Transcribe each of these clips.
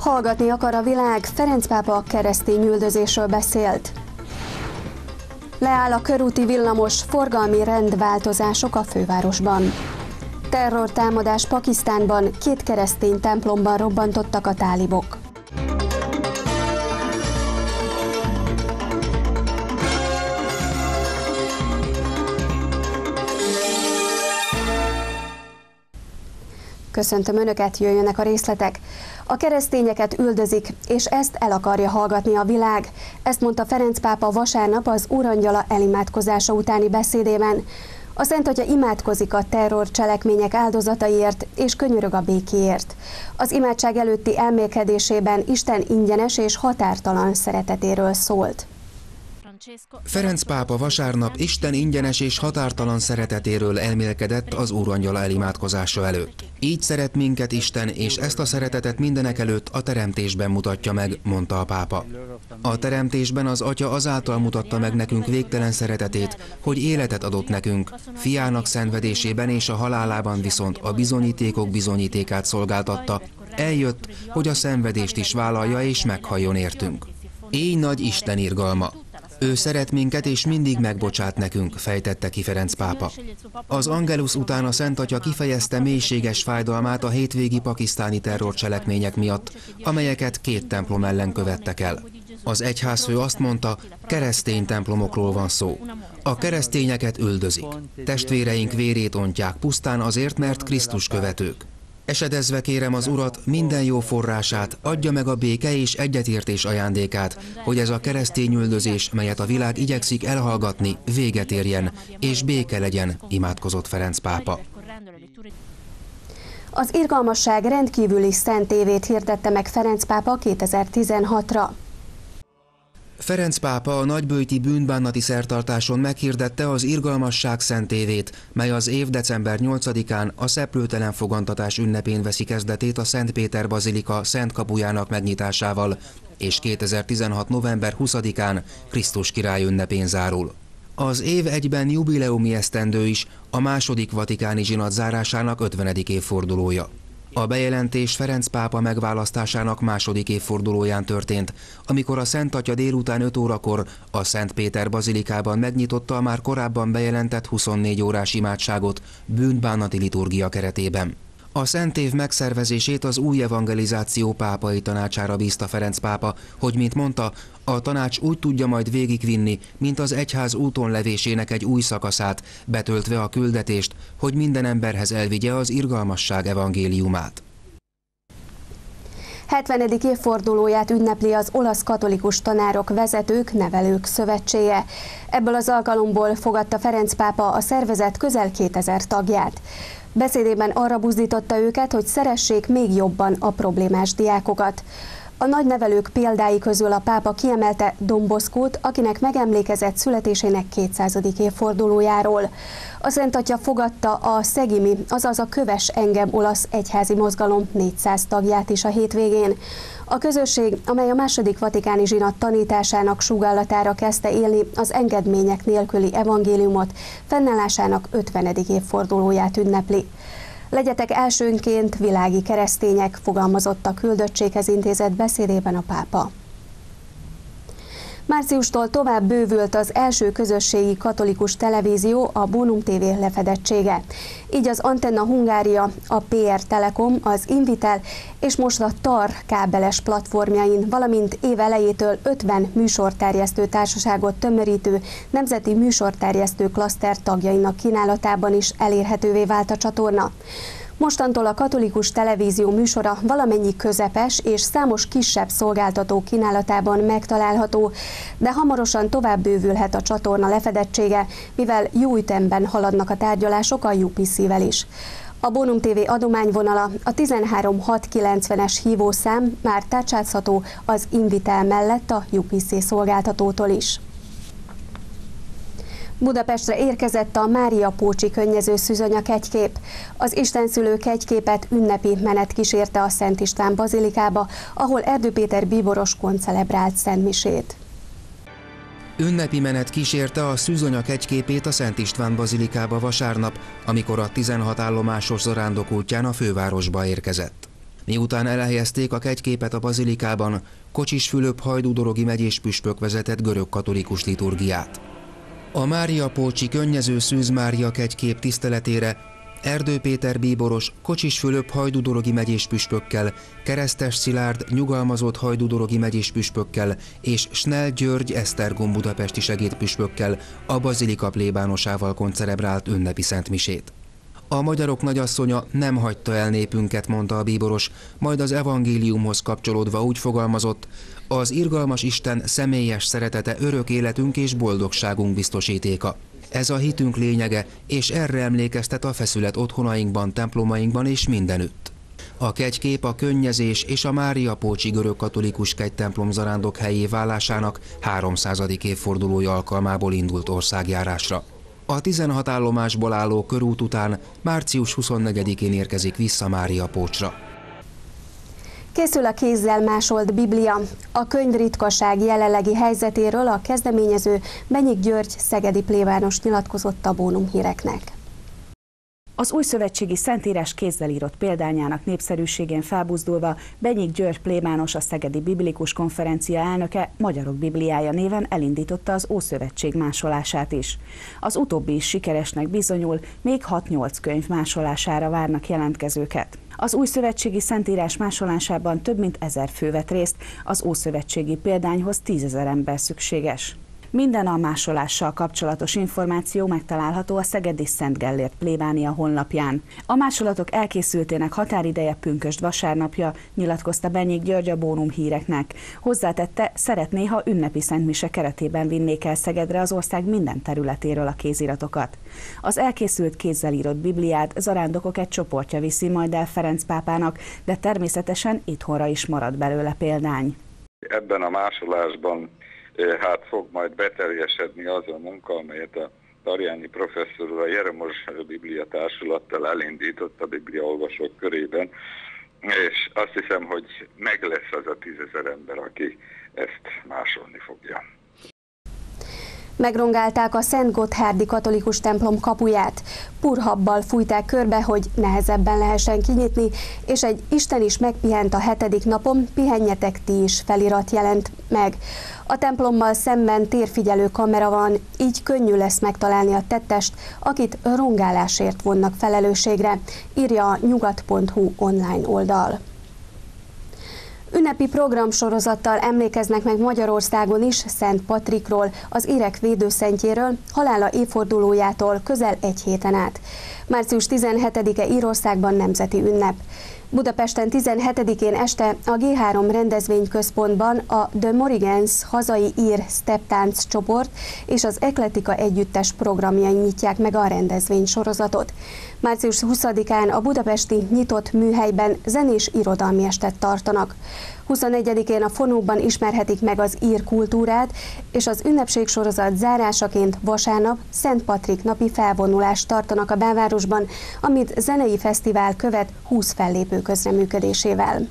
Hallgatni akar a világ, Ferenc pápa a keresztényüldözésről beszélt. Leáll a körúti villamos, forgalmi rendváltozások a fővárosban. Terrortámadás Pakisztánban, 2 keresztény templomban robbantottak a tálibok. Köszöntöm Önöket, jöjjönek a részletek. A keresztényeket üldözik, és ezt el akarja hallgatni a világ. Ezt mondta Ferenc pápa vasárnap az Úrangyala elimádkozása utáni beszédében. A Szent Atya imádkozik a terrorcselekmények áldozataiért és könyörög a békéért. Az imádság előtti elmélkedésében Isten ingyenes és határtalan szeretetéről szólt. Ferenc pápa vasárnap Isten ingyenes és határtalan szeretetéről elmélkedett az Úrangyala elimádkozása előtt. Így szeret minket Isten, és ezt a szeretetet mindenek előtt a teremtésben mutatja meg, mondta a pápa. A teremtésben az Atya azáltal mutatta meg nekünk végtelen szeretetét, hogy életet adott nekünk, fiának szenvedésében és a halálában viszont a bizonyítékok bizonyítékát szolgáltatta. Eljött, hogy a szenvedést is vállalja és meghalljon értünk. Éj nagy Isten irgalma! Ő szeret minket és mindig megbocsát nekünk, fejtette ki Ferenc pápa. Az Angelus után a Szent Atya kifejezte mélységes fájdalmát a hétvégi pakisztáni terrorcselekmények miatt, amelyeket 2 templom ellen követtek el. Az egyházfő azt mondta, keresztény templomokról van szó. A keresztényeket üldözik. Testvéreink vérét ontják pusztán azért, mert Krisztus követők. Esedezve kérem az Urat, minden jó forrását, adja meg a béke és egyetértés ajándékát, hogy ez a keresztényüldözés, melyet a világ igyekszik elhallgatni, véget érjen, és béke legyen, imádkozott Ferenc pápa. Az irgalmasság rendkívüli szent évét hirdette meg Ferenc pápa 2016-ra. Ferenc pápa a nagyböjti bűnbánati szertartáson meghirdette az irgalmasság szent évét, mely az év december 8-án a szeplőtelen fogantatás ünnepén veszi kezdetét a Szent Péter bazilika Szent kapujának megnyitásával, és 2016. november 20-án Krisztus király ünnepén zárul. Az év egyben jubileumi esztendő is, a második vatikáni zsinat zárásának 50. évfordulója. A bejelentés Ferenc pápa megválasztásának második évfordulóján történt, amikor a Szent Atya délután 5 órakor a Szent Péter bazilikában megnyitotta a már korábban bejelentett 24 órás imádságot bűnbánati liturgia keretében. A Szent Év megszervezését az új evangelizáció pápai tanácsára bízta Ferenc pápa, hogy, mint mondta, a tanács úgy tudja majd végigvinni, mint az egyház úton levésének egy új szakaszát, betöltve a küldetést, hogy minden emberhez elvigye az irgalmasság evangéliumát. 70. évfordulóját ünnepli az Olasz Katolikus Tanárok Vezetők Nevelők Szövetsége. Ebből az alkalomból fogadta Ferenc pápa a szervezet közel 2000 tagját. Beszédében arra buzdította őket, hogy szeressék még jobban a problémás diákokat. A nagy nevelők példái közül a pápa kiemelte Don Boscót, akinek megemlékezett születésének 200. évfordulójáról. A Szent Atya fogadta a Szegimi, azaz a Kövess engem olasz egyházi mozgalom 400 tagját is a hétvégén. A közösség, amely a második vatikáni zsinat tanításának sugallatára kezdte élni az engedmények nélküli evangéliumot, fennállásának 50. évfordulóját ünnepli. Legyetek elsőnként világi keresztények, fogalmazott a küldöttséghez intézett beszédében a pápa. Márciustól tovább bővült az első közösségi katolikus televízió, a Bonum TV lefedettsége. Így az Antenna Hungária, a PR Telekom, az Invitel és most a TAR kábeles platformjain, valamint év elejétől 50 műsorterjesztő társaságot tömörítő nemzeti műsorterjesztő klaszter tagjainak kínálatában is elérhetővé vált a csatorna. Mostantól a katolikus televízió műsora valamennyi közepes és számos kisebb szolgáltató kínálatában megtalálható, de hamarosan tovább bővülhet a csatorna lefedettsége, mivel jó ütemben haladnak a tárgyalások a UPC-vel is. A Bonum TV adományvonala, a 13690-es hívószám már tárcsázható az Invitel mellett a UPC szolgáltatótól is. Budapestre érkezett a Mária Pócsi könnyező szűzonya kegykép. Az istenszülő kegyképet ünnepi menet kísérte a Szent István bazilikába, ahol Erdő Péter bíboros koncelebrált szentmisét. Ünnepi menet kísérte a szűzonya kegyképét a Szent István bazilikába vasárnap, amikor a 16 állomásos zarándok útján a fővárosba érkezett. Miután elhelyezték a kegyképet a bazilikában, Kocsis Fülöp hajdúdorogi megyés püspök vezetett görögkatolikus liturgiát. A Máriapócsi Könnyező Szűz Mária kegykép tiszteletére Erdő Péter bíboros Kocsis Fülöp hajdúdorogi megyés püspökkel, Keresztes Szilárd nyugalmazott hajdúdorogi megyés püspökkel és Snell György Esztergom budapesti segédpüspökkel a bazilika plébánosával koncelebrált ünnepi szentmisét. A magyarok nagyasszonya nem hagyta el népünket, mondta a bíboros, majd az evangéliumhoz kapcsolódva úgy fogalmazott: az irgalmas Isten személyes szeretete örök életünk és boldogságunk biztosítéka. Ez a hitünk lényege, és erre emlékeztet a feszület otthonainkban, templomainkban és mindenütt. A kegykép a könnyezés és a Máriapócsi görögkatolikus kegytemplom zarándok helyé válásának 300. évfordulója alkalmából indult országjárásra. A 16 állomásból álló körút után március 24-én érkezik vissza Máriapócsra. Készül a kézzel másolt Biblia. A könyv ritkaság jelenlegi helyzetéről a kezdeményező Benyik György szegedi plébános nyilatkozott a Bónum híreknek. Az újszövetségi szentírás kézzel írott példányának népszerűségén felbuzdulva Benyik György plébános, a Szegedi Biblikus Konferencia elnöke Magyarok Bibliája néven elindította az Ószövetség másolását is. Az utóbbi is sikeresnek bizonyul, még 6-8 könyv másolására várnak jelentkezőket. Az újszövetségi szentírás másolásában több mint 1000 fő vett részt, az ószövetségi példányhoz 10 000 ember szükséges. Minden a másolással kapcsolatos információ megtalálható a Szegedi Szent Gellért plébánia honlapján. A másolatok elkészültének határideje pünkösd vasárnapja, nyilatkozta Benyik György a Bónum híreknek. Hozzátette, szeretné, ha ünnepi szentmise keretében vinnék el Szegedre az ország minden területéről a kéziratokat. Az elkészült kézzel írott Bibliát zarándokok egy csoportja viszi majd el Ferenc pápának, de természetesen itthonra is marad belőle példány. Ebben a másolásban fog majd beteljesedni az a munka, amelyet a Darjányi professzor úr a Jeromos Biblia Társulattal elindított a bibliaolvasók körében, és azt hiszem, hogy meg lesz az a 10 000 ember, aki ezt másolni fogja. Megrongálták a Szent Gotthárdi katolikus templom kapuját. Purhabbal fújták körbe, hogy nehezebben lehessen kinyitni, és egy Isten is megpihent a 7. napon, pihenjetek ti is felirat jelent meg. A templommal szemben térfigyelő kamera van, így könnyű lesz megtalálni a tettest, akit rongálásért vonnak felelősségre, írja a nyugat.hu online oldal. Ünnepi programsorozattal emlékeznek meg Magyarországon is Szent Patrikról, az érek védőszentjéről, halála évfordulójától közel egy héten át. Március 17-e Írországban nemzeti ünnep. Budapesten 17-én este a G3 rendezvényközpontban a The Morrigans hazai ír steptánc csoport és az Eklektika együttes programjai nyitják meg a rendezvénysorozatot. Március 20-án a budapesti nyitott műhelyben zenés irodalmi estet tartanak. 21-én a Fonóban ismerhetik meg az ír kultúrát, és az ünnepségsorozat zárásaként vasárnap Szent Patrik napi felvonulást tartanak a belvárosban, amit zenei fesztivál követ 20 fellépő közreműködésével.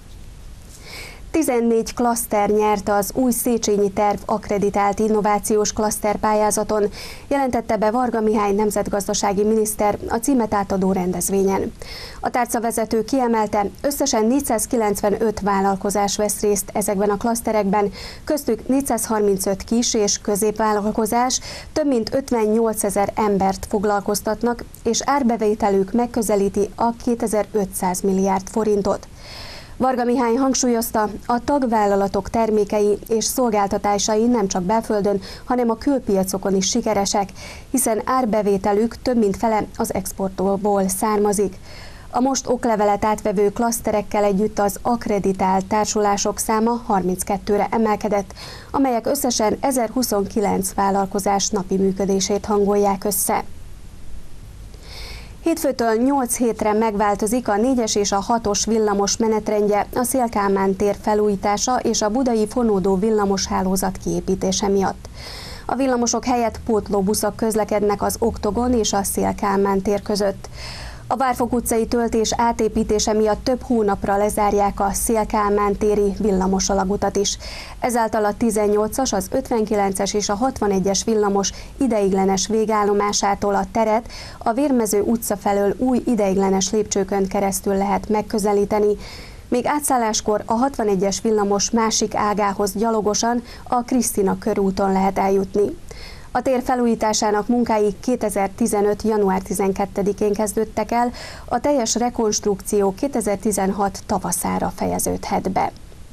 14 klaszter nyerte az új Széchenyi terv akkreditált innovációs klaszterpályázaton, jelentette be Varga Mihály nemzetgazdasági miniszter a címet átadó rendezvényen. A tárcavezető kiemelte, összesen 495 vállalkozás vesz részt ezekben a klaszterekben, köztük 435 kis- és középvállalkozás, több mint 58 000 embert foglalkoztatnak, és árbevételük megközelíti a 2500 milliárd forintot. Varga Mihály hangsúlyozta, a tagvállalatok termékei és szolgáltatásai nem csak belföldön, hanem a külpiacokon is sikeresek, hiszen árbevételük több mint fele az exportból származik. A most oklevelet átvevő klaszterekkel együtt az akkreditált társulások száma 32-re emelkedett, amelyek összesen 1029 vállalkozás napi működését hangolják össze. Hétfőtől 8 hétre megváltozik a 4-es és a 6-os villamos menetrendje a Széll-Kálmán tér felújítása és a budai fonódó villamoshálózat kiépítése miatt. A villamosok helyett pótlóbuszok közlekednek az Oktogon és a Széll-Kálmán tér között. A Várfok utcai töltés átépítése miatt több hónapra lezárják a Széll-Kálmán téri villamos alagutat is. Ezáltal a 18-as, az 59-es és a 61-es villamos ideiglenes végállomásától a teret a Vérmező utca felől új ideiglenes lépcsőkön keresztül lehet megközelíteni. Még átszálláskor a 61-es villamos másik ágához gyalogosan a Krisztina körúton lehet eljutni. A tér felújításának munkái 2015. január 12-én kezdődtek el, a teljes rekonstrukció 2016 tavaszára fejeződhet be.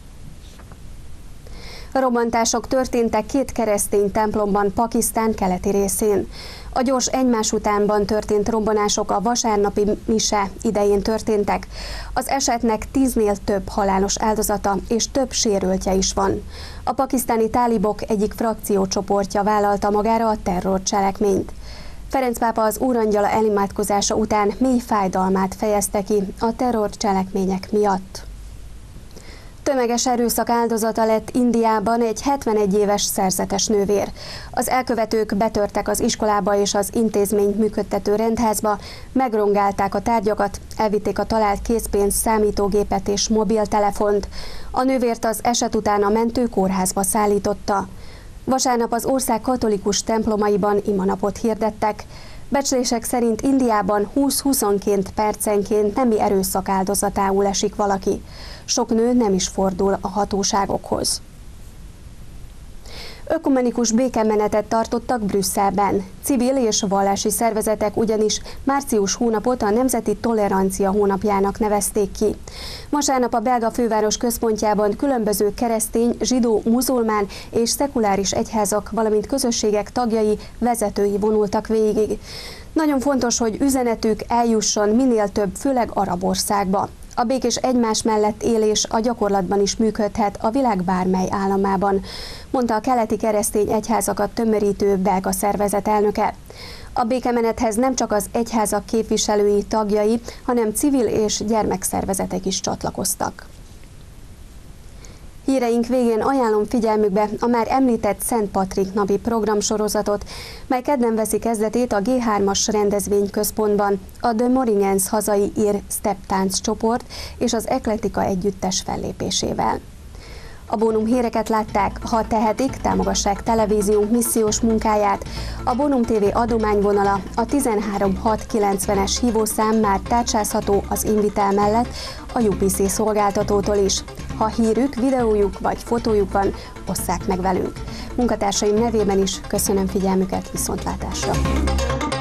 Robbantások történtek két keresztény templomban Pakisztán keleti részén. A gyors egymás utánban történt robbanások a vasárnapi mise idején történtek. Az esetnek 10-nél több halálos áldozata és több sérültje is van. A pakisztáni tálibok egyik frakciócsoportja vállalta magára a terrorcselekményt. Ferenc pápa az Úrangyala elimádkozása után mély fájdalmát fejezte ki a terrorcselekmények miatt. Tömeges erőszak áldozata lett Indiában egy 71 éves szerzetes nővér. Az elkövetők betörtek az iskolába és az intézményt működtető rendházba, megrongálták a tárgyakat, elvitték a talált készpénzt, számítógépet és mobiltelefont. A nővért az eset után a mentő kórházba szállította. Vasárnap az ország katolikus templomaiban imanapot hirdettek. Becslések szerint Indiában 20-22 percenként nemi erőszak áldozatául esik valaki. Sok nő nem is fordul a hatóságokhoz. Ökumenikus békemenetet tartottak Brüsszelben. Civil és vallási szervezetek ugyanis március hónapot a Nemzeti Tolerancia hónapjának nevezték ki. Vasárnap a belga főváros központjában különböző keresztény, zsidó, muzulmán és szekuláris egyházak, valamint közösségek tagjai, vezetői vonultak végig. Nagyon fontos, hogy üzenetük eljusson minél több, főleg arab országba. A békés egymás mellett élés a gyakorlatban is működhet a világ bármely államában, mondta a keleti keresztény egyházakat tömörítő belga szervezet elnöke. A békemenethez nem csak az egyházak képviselői, tagjai, hanem civil és gyermekszervezetek is csatlakoztak. Híreink végén ajánlom figyelmükbe a már említett Szent Patrik napi programsorozatot, mely kedden veszi kezdetét a G3-as rendezvényközpontban a The Moringens hazai ír steptánc csoport és az Eklektika együttes fellépésével. A Bónum híreket látták, ha tehetik, támogassák televíziónk missziós munkáját. A Bónum TV adományvonala a 13690-es hívószám már tárcsázható az Invitel mellett a UPC szolgáltatótól is. Ha hírük, videójuk vagy fotójuk van, osszák meg velünk. Munkatársaim nevében is köszönöm figyelmüket, viszontlátásra!